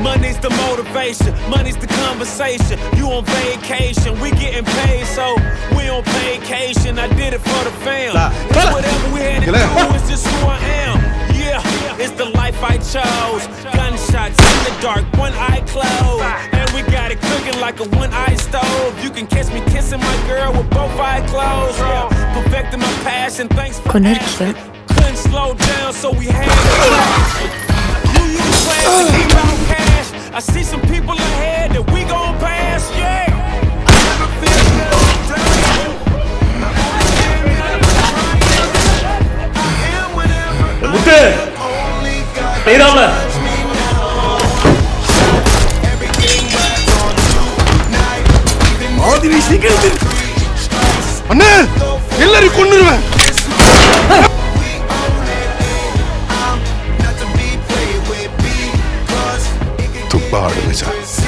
Money's the motivation, money's the conversation. You on vacation, we getting paid, so we on vacation. I did it for the fam. It's whatever we had to do, it's just who I am. Yeah, it's the life I chose. Gunshots in the dark, one eye closed. And we got it cooking like a one-eye stove. You can catch me kissing my girl with both eyes closed. Yeah, perfecting my passion, thanks for asking. Couldn't slow down, so we had to crash. You use plans to keep out cash. I see some people ahead that we gon' pass, yeah. I never feel good. Muthu! Hey Rahman! Idani secret. Anna, ellaru konniruven. Tuppa aadu mecha.